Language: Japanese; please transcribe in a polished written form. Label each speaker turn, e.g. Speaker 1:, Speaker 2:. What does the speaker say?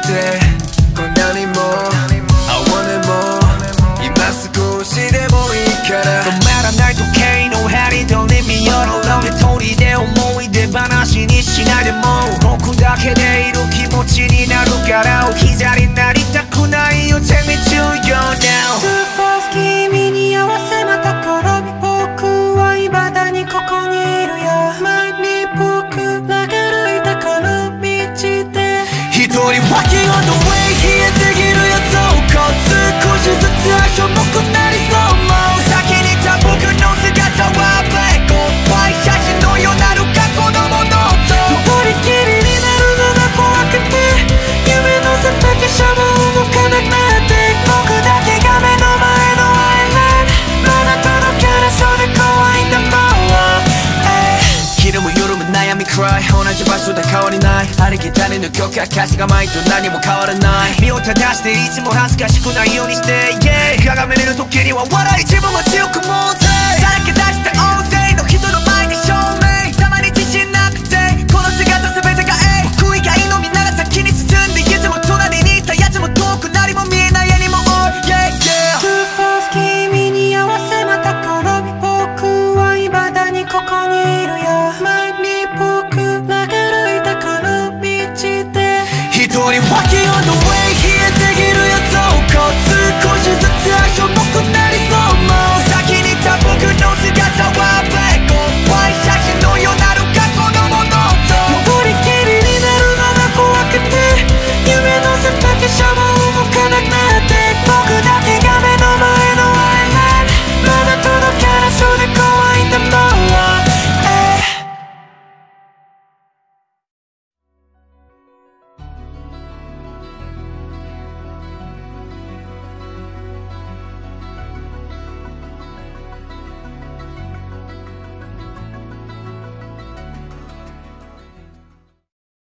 Speaker 1: てこんなにもI want it more今少しでもいいから止まらない時計の針とレミオロロ一人で思い出話にしないでも僕だけでいる気持ちになるから置き去りになりたくないよ Take me to your now
Speaker 2: Too fast 君に合わせまた転び僕は未だにここにいるよ前に僕らが歩いたこの道で
Speaker 1: 一人 Walking on the way 冷えすぎるよそうこ少しずつ足重くなりそうも先にいた僕の姿は Black Goodbye 写真のようなる過去のものと
Speaker 2: 一人きりになるのが怖くて夢のせた汽車も動かなくなって僕だけが目の前のアイランドまだ届かなそうで怖いんだもん
Speaker 1: 昼も夜も悩み Cry 同じ場所で変わりないありきたりの曲や歌詞が前と何も変わらない身を正していつも恥ずかしくないようにして、yeah、鏡見る時には笑い自分も強く持ってさらけ出して大勢の人の